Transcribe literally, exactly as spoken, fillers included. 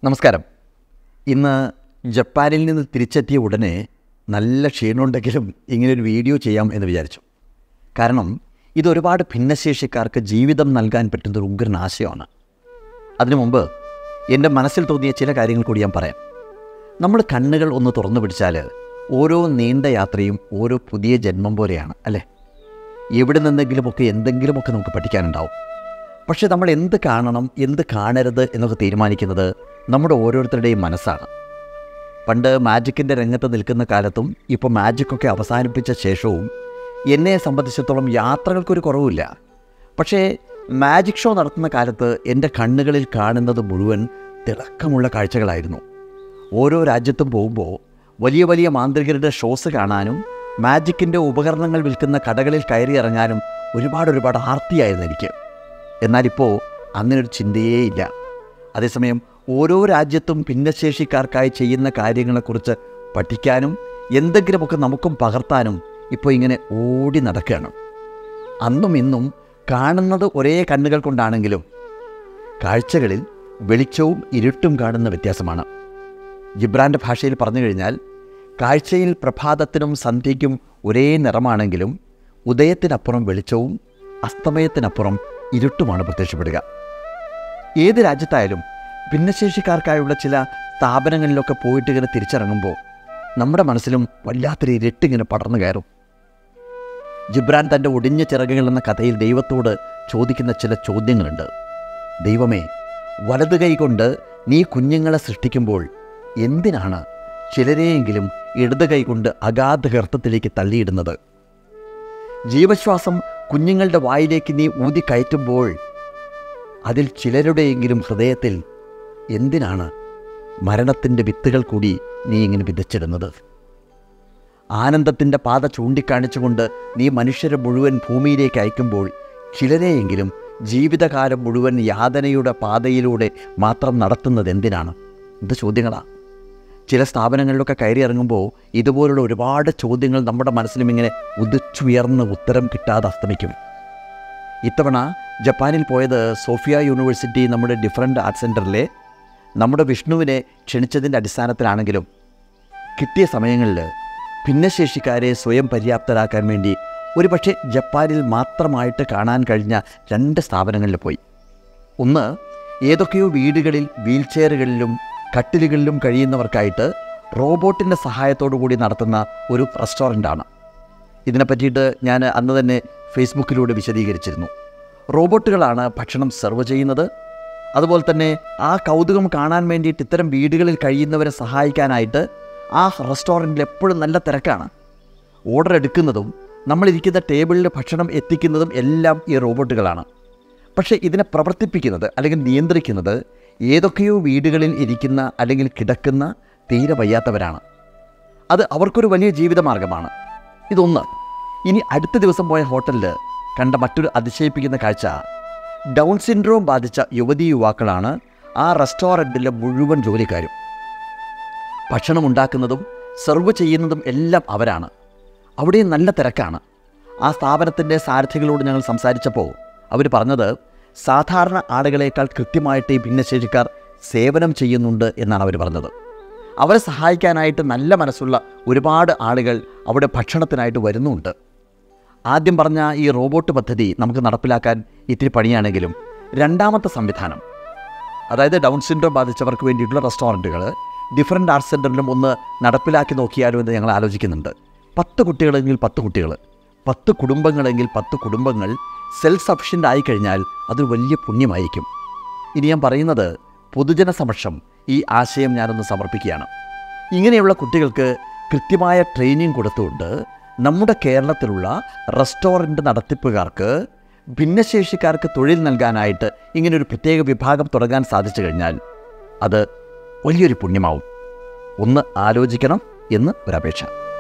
നമസ്കാരം. ഇന്ന് ജപ്പാനിൽ നിന്ന് തിരിച്ചെത്തിയ ഉടനെ നല്ല ക്ഷീണമുണ്ടെങ്കിലും ഇങ്ങനൊരു വീഡിയോ ചെയ്യാം എന്ന് വിചാരിച്ചു. കാരണം ഇതൊരുപാട് ഭിന്നശേഷിക്കാർക്ക് ജീവിതം നൽകാൻ പറ്റുന്നൊരു ഉഗ്രൻ ആശയമാണ്. അതിനു മുമ്പ് എൻ്റെ മനസ്സിൽ തോന്നിയ ചില കാര്യങ്ങൾ കൂടി ഞാൻ പറയാം. നമ്മൾ കണ്ണുകൾ ഒന്ന് തുറന്നു പിടിച്ചാൽ ഓരോ നീണ്ട യാത്രയും ഓരോ പുതിയ ജന്മം പോലെയാണ്, അല്ലേ? എവിടെ നിന്നെങ്കിലുമൊക്കെ എന്തെങ്കിലുമൊക്കെ നമുക്ക് പഠിക്കാനുണ്ടാവും. പക്ഷേ നമ്മൾ എന്ത് കാണണം, എന്ത് കാണരുത് എന്നൊക്കെ തീരുമാനിക്കുന്നത് നമ്മുടെ ഓരോരുത്തരുടെയും മനസ്സാണ്. പണ്ട് മാജിക്കിൻ്റെ രംഗത്ത് നിൽക്കുന്ന കാലത്തും ഇപ്പോൾ മാജിക്കൊക്കെ അവസാനിപ്പിച്ച ശേഷവും എന്നെ സംബന്ധിച്ചിടത്തോളം യാത്രകൾക്കൊരു കുറവില്ല. പക്ഷേ മാജിക് ഷോ നടത്തുന്ന കാലത്ത് എൻ്റെ കണ്ണുകളിൽ കാണുന്നത് മുഴുവൻ തിളക്കമുള്ള കാഴ്ചകളായിരുന്നു. ഓരോ രാജ്യത്തും പോകുമ്പോൾ വലിയ വലിയ മാന്ത്രികരുടെ ഷോസ് കാണാനും മാജിക്കിൻ്റെ ഉപകരണങ്ങൾ വിൽക്കുന്ന കടകളിൽ കയറി ഇറങ്ങാനും ഒരുപാട് ഒരുപാട് ആർത്തിയായിരുന്നു എനിക്ക്. എന്നാലിപ്പോൾ അങ്ങനൊരു ചിന്തയേ ഇല്ല. അതേസമയം ഓരോ രാജ്യത്തും ഭിന്നശേഷിക്കാർക്കായി ചെയ്യുന്ന കാര്യങ്ങളെക്കുറിച്ച് പഠിക്കാനും എന്തെങ്കിലുമൊക്കെ നമുക്കും പകർത്താനും ഇപ്പോൾ ഇങ്ങനെ ഓടി നടക്കുകയാണ്. അന്നും ഇന്നും കാണുന്നത് ഒരേ കണ്ണുകൾ കൊണ്ടാണെങ്കിലും കാഴ്ചകളിൽ വെളിച്ചവും ഇരുട്ടും കാണുന്ന വ്യത്യാസമാണ്. ജിബ്രാൻ്റെ ഭാഷയിൽ പറഞ്ഞു കഴിഞ്ഞാൽ കാഴ്ചയിൽ പ്രഭാതത്തിനും സന്ധ്യയ്ക്കും ഒരേ നിറമാണെങ്കിലും ഉദയത്തിനപ്പുറം വെളിച്ചവും അസ്തമയത്തിനപ്പുറം ഇരുട്ടുമാണ് പ്രത്യക്ഷപ്പെടുക. ഏത് രാജ്യത്തായാലും ഭിന്നശേഷിക്കാർക്കായുള്ള ചില സ്ഥാപനങ്ങളിലൊക്കെ പോയിട്ട് ഇങ്ങനെ തിരിച്ചിറങ്ങുമ്പോൾ നമ്മുടെ മനസ്സിലും വല്ലാത്തൊരു ഇരുട്ടിങ്ങനെ പടർന്നു കയറും. ജിബ്രാൻ തൻ്റെ ഒടിഞ്ഞ ചിറകുകൾ എന്ന കഥയിൽ ദൈവത്തോട് ചോദിക്കുന്ന ചില ചോദ്യങ്ങളുണ്ട്. ദൈവമേ, വലതു കൈ കൊണ്ട് നീ കുഞ്ഞുങ്ങളെ സൃഷ്ടിക്കുമ്പോൾ എന്തിനാണ് ചിലരെയെങ്കിലും ഇടത് കൈ കൊണ്ട് അഗാധ ഗർത്തത്തിലേക്ക് തള്ളിയിടുന്നത്? ജീവശ്വാസം കുഞ്ഞുങ്ങളുടെ വായിലേക്ക് നീ ഊതി കയറ്റുമ്പോൾ അതിൽ ചിലരുടെയെങ്കിലും ഹൃദയത്തിൽ എന്തിനാണ് മരണത്തിൻ്റെ വിത്തുകൾ കൂടി നീ ഇങ്ങനെ വിതച്ചിടുന്നത്? ആനന്ദത്തിൻ്റെ പാത ചൂണ്ടിക്കാണിച്ചുകൊണ്ട് നീ മനുഷ്യരെ മുഴുവൻ ഭൂമിയിലേക്ക് അയക്കുമ്പോൾ ചിലരെയെങ്കിലും ജീവിതകാലം മുഴുവൻ യാതനയുടെ പാതയിലൂടെ മാത്രം നടത്തുന്നത് എന്തിനാണ്? ഇത് ചോദ്യങ്ങളാണ്. ചില സ്ഥാപനങ്ങളിലൊക്കെ കയറി ഇറങ്ങുമ്പോൾ ഇതുപോലുള്ള ഒരുപാട് ചോദ്യങ്ങൾ നമ്മുടെ മനസ്സിലും ഇങ്ങനെ ഉദിച്ചുയർന്ന് ഉത്തരം കിട്ടാതെ അസ്തമിക്കും. ഇത്തവണ ജപ്പാനിൽ പോയത് സോഫിയ യൂണിവേഴ്സിറ്റി നമ്മുടെ ഡിഫറൻറ്റ് ആർട്ട് സെൻറ്ററിലെ നമ്മുടെ വിഷ്ണുവിനെ ക്ഷണിച്ചതിൻ്റെ അടിസ്ഥാനത്തിലാണെങ്കിലും കിട്ടിയ സമയങ്ങളിൽ ഭിന്നശേഷിക്കാരെ സ്വയം പര്യാപ്തരാക്കാൻ വേണ്ടി ഒരു പക്ഷേ ജപ്പാനിൽ മാത്രമായിട്ട് കാണാൻ കഴിഞ്ഞ രണ്ട് സ്ഥാപനങ്ങളിൽ പോയി. ഒന്ന്, ഏതൊക്കെയോ വീടുകളിൽ വീൽ ചെയറുകളിലും കട്ടിലുകളിലും കഴിയുന്നവർക്കായിട്ട് റോബോട്ടിൻ്റെ സഹായത്തോടു കൂടി നടത്തുന്ന ഒരു റെസ്റ്റോറൻ്റാണ്. ഇതിനെ പറ്റിയിട്ട് ഞാൻ അന്ന് തന്നെ ഫേസ്ബുക്കിലൂടെ വിശദീകരിച്ചിരുന്നു. റോബോട്ടുകളാണ് ഭക്ഷണം സെർവ് ചെയ്യുന്നത്. അതുപോലെ തന്നെ ആ കൗതുകം കാണാൻ വേണ്ടിയിട്ട് ഇത്തരം വീടുകളിൽ കഴിയുന്നവരെ സഹായിക്കാനായിട്ട് ആ റെസ്റ്റോറൻറ്റിൽ എപ്പോഴും നല്ല തിരക്കാണ്. ഓർഡർ എടുക്കുന്നതും നമ്മളിരിക്കുന്ന ടേബിളിൽ ഭക്ഷണം എത്തിക്കുന്നതും എല്ലാം ഈ റോബോട്ടുകളാണ്. പക്ഷേ ഇതിനെ പ്രവർത്തിപ്പിക്കുന്നത് അല്ലെങ്കിൽ നിയന്ത്രിക്കുന്നത് ഏതൊക്കെയോ വീടുകളിൽ ഇരിക്കുന്ന അല്ലെങ്കിൽ കിടക്കുന്ന തീരെ വയ്യാത്തവരാണ്. അത് അവർക്കൊരു വലിയ ജീവിതമാർഗമാണ്. ഇതൊന്ന്. ഇനി അടുത്ത ദിവസം പോയ ഹോട്ടലിൽ കണ്ട മറ്റൊരു അതിശയിപ്പിക്കുന്ന കാഴ്ച, ഡൗൺ സിൻഡ്രോം ബാധിച്ച യുവതീ യുവാക്കളാണ് ആ റെസ്റ്റോറൻറ്റിലെ മുഴുവൻ ജോലിക്കാരും. ഭക്ഷണം ഉണ്ടാക്കുന്നതും സെർവ് ചെയ്യുന്നതും എല്ലാം അവരാണ്. അവിടെയും നല്ല തിരക്കാണ്. ആ സ്ഥാപനത്തിൻ്റെ സാരഥികളോട് ഞങ്ങൾ സംസാരിച്ചപ്പോൾ അവർ പറഞ്ഞത് സാധാരണ ആളുകളേക്കാൾ കൃത്യമായിട്ട് ഈ ഭിന്നശേഷിക്കാർ സേവനം ചെയ്യുന്നുണ്ട് എന്നാണ് അവർ പറഞ്ഞത്. അവരെ സഹായിക്കാനായിട്ട് നല്ല മനസ്സുള്ള ഒരുപാട് ആളുകൾ അവിടെ ഭക്ഷണത്തിനായിട്ട് വരുന്നുണ്ട്. ആദ്യം പറഞ്ഞ ഈ റോബോട്ട് പദ്ധതി നമുക്ക് നടപ്പിലാക്കാൻ ഇത്തിരി പണിയാണെങ്കിലും രണ്ടാമത്തെ സംവിധാനം, അതായത് ഡൗൺ സിൻഡ്രോം ബാധിച്ചവർക്ക് വേണ്ടിയിട്ടുള്ള റെസ്റ്റോറൻറ്റുകൾ ഡിഫറൻറ്റ് ആർട്ട് സെൻറ്ററിലും ഒന്ന് നടപ്പിലാക്കി നോക്കിയാലോ എന്ന് ഞങ്ങൾ ആലോചിക്കുന്നുണ്ട്. പത്ത് കുട്ടികളെങ്കിൽ പത്ത് കുട്ടികൾ, പത്ത് കുടുംബങ്ങളെങ്കിൽ പത്ത് കുടുംബങ്ങൾ സെൽഫ് സഫിഷ്യൻ്റ് ആയിക്കഴിഞ്ഞാൽ അതൊരു വലിയ പുണ്യമായിരിക്കും. ഇനി ഞാൻ പറയുന്നത് പൊതുജന സമക്ഷം ഈ ആശയം ഞാനൊന്ന് സമർപ്പിക്കുകയാണ്. ഇങ്ങനെയുള്ള കുട്ടികൾക്ക് കൃത്യമായ ട്രെയിനിങ് കൊടുത്തുകൊണ്ട് നമ്മുടെ കേരളത്തിലുള്ള റെസ്റ്റോറൻറ്റ് നടത്തിപ്പുകാർക്ക് ഭിന്നശേഷിക്കാർക്ക് തൊഴിൽ നൽകാനായിട്ട് ഇങ്ങനൊരു പ്രത്യേക വിഭാഗം തുടങ്ങാൻ സാധിച്ചു കഴിഞ്ഞാൽ അത് വലിയൊരു പുണ്യമാവും. ഒന്ന് ആലോചിക്കണം എന്ന് ഒരപേക്ഷ.